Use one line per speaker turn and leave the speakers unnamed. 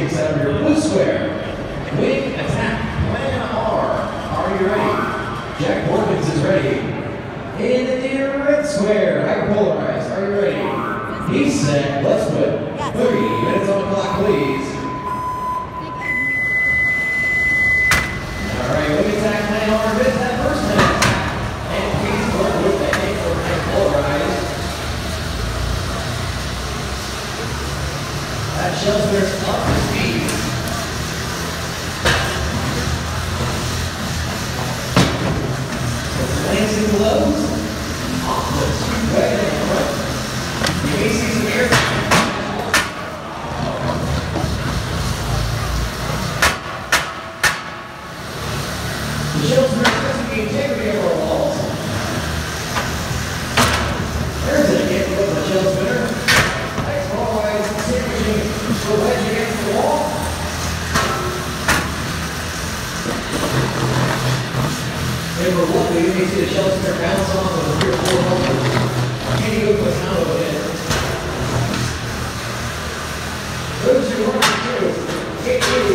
takes out your blue square. Wing attack, plan R. Are you ready? Jack Morgans is ready. In the red square, Hyperpolarized, are you ready? He's set, let's put 3 minutes on the clock, please. Alright, wing attack, plan R, miss that first minute. And please work with the ankle Hyperpolarized. That shell spinner's up to speed. Lancing blows, off wedge in the front. You may see some air. The shell spinner testing the integrity of our walls. There's it again with the shell spinner. Hyperpolarized sandwiching the wedge against the wall. If we're lucky, you may see the shell spinner bounce off of the 3 or 4 bumpers. Can you go to a sound of it? Those who run through, get